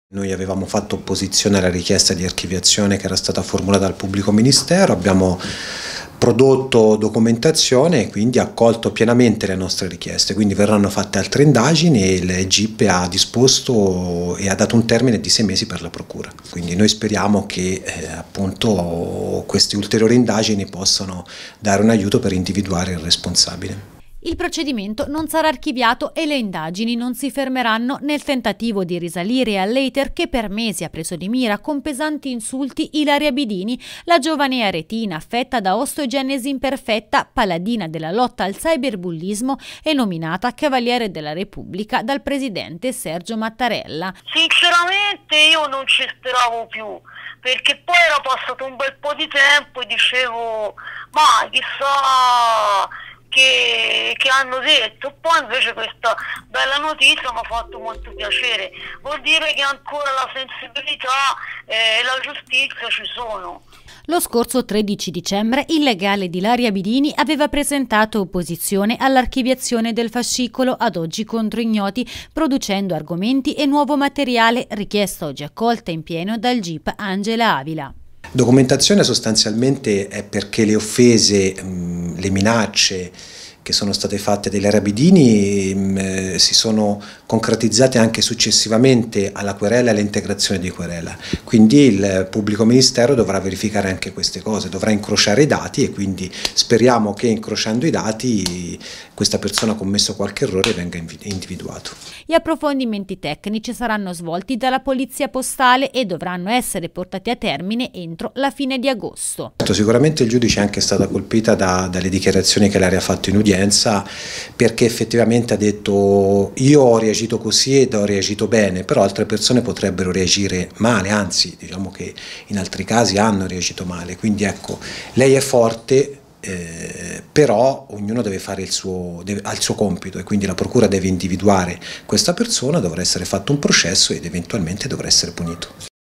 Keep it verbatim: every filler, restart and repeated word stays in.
Noi avevamo fatto opposizione alla richiesta di archiviazione che era stata formulata dal pubblico ministero, abbiamo prodotto documentazione e quindi accolto pienamente le nostre richieste, quindi verranno fatte altre indagini e il G I P ha disposto e ha dato un termine di sei mesi per la procura. Quindi noi speriamo che eh, appunto queste ulteriori indagini possano dare un aiuto per individuare il responsabile. Il procedimento non sarà archiviato e le indagini non si fermeranno nel tentativo di risalire all'hater che per mesi ha preso di mira con pesanti insulti Ilaria Bidini, la giovane aretina affetta da osteogenesi imperfetta, paladina della lotta al cyberbullismo e nominata Cavaliere della Repubblica dal presidente Sergio Mattarella. Sinceramente io non ci speravo più, perché poi era passato un bel po' di tempo e dicevo ma chissà Che, che hanno detto, poi invece questa bella notizia mi ha fatto molto piacere, vuol dire che ancora la sensibilità e la giustizia ci sono. Lo scorso tredici dicembre il legale di Ilaria Bidini aveva presentato opposizione all'archiviazione del fascicolo ad oggi contro ignoti, producendo argomenti e nuovo materiale, richiesta oggi accolta in pieno dal G I P Angela Avila. Documentazione sostanzialmente è perché le offese, le minacce che sono state fatte dagli Bidini eh, si sono concretizzate anche successivamente alla querela e all'integrazione di querela. Quindi il pubblico ministero dovrà verificare anche queste cose, dovrà incrociare i dati e quindi speriamo che incrociando i dati questa persona ha commesso qualche errore e venga individuato. Gli approfondimenti tecnici saranno svolti dalla Polizia Postale e dovranno essere portati a termine entro la fine di agosto. Sicuramente il giudice è anche stata colpita da, dalle dichiarazioni che Ilaria ha fatto in udienza, perché effettivamente ha detto io ho reagito così ed ho reagito bene, però altre persone potrebbero reagire male, anzi diciamo che in altri casi hanno reagito male, quindi ecco, lei è forte. Eh, però ognuno deve fare il suo, deve, ha il suo compito e quindi la procura deve individuare questa persona, dovrà essere fatto un processo ed eventualmente dovrà essere punito.